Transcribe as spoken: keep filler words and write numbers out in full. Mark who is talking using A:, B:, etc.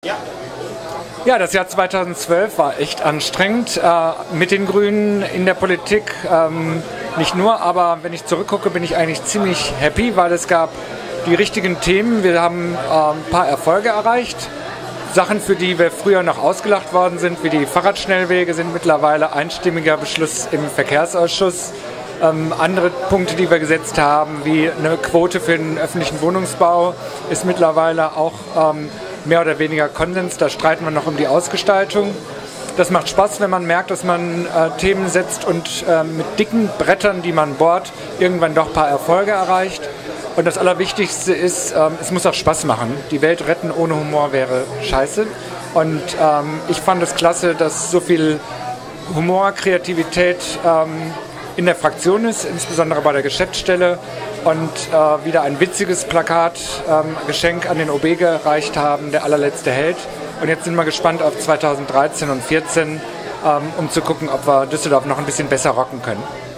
A: Ja, das Jahr zweitausendzwölf war echt anstrengend äh, mit den Grünen in der Politik. Ähm, nicht nur, aber wenn ich zurückgucke, bin ich eigentlich ziemlich happy, weil es gab die richtigen Themen. Wir haben äh, ein paar Erfolge erreicht. Sachen, für die wir früher noch ausgelacht worden sind, wie die Fahrradschnellwege, sind mittlerweile einstimmiger Beschluss im Verkehrsausschuss. Ähm, andere Punkte, die wir gesetzt haben, wie eine Quote für den öffentlichen Wohnungsbau, ist mittlerweile auch ähm, mehr oder weniger Konsens. Da streiten wir noch um die Ausgestaltung. Das macht Spaß, wenn man merkt, dass man äh, Themen setzt und äh, mit dicken Brettern, die man bohrt, irgendwann doch ein paar Erfolge erreicht. Und das Allerwichtigste ist, ähm, es muss auch Spaß machen. Die Welt retten ohne Humor wäre scheiße. Und ähm, ich fand es klasse, dass so viel Humor, Kreativität ähm, in der Fraktion ist, insbesondere bei der Geschäftsstelle, und äh, wieder ein witziges Plakat, ähm, Geschenk an den O B gereicht haben, der allerletzte Held. Und jetzt sind wir gespannt auf zweitausenddreizehn und zweitausendzvierzehn, ähm, um zu gucken, ob wir Düsseldorf noch ein bisschen besser rocken können.